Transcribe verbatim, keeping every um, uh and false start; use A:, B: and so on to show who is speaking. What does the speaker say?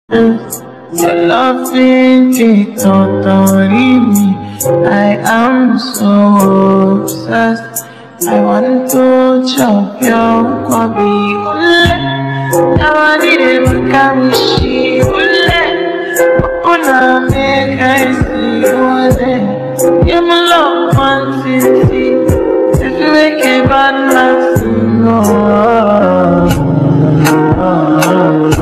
A: Your loving it totally me. I am so obsessed. I want to chop your kwabi ule. I need it kamishi ule. Opuna make I see ule. You my love one city. If you make a bad man sing, oh, oh, oh.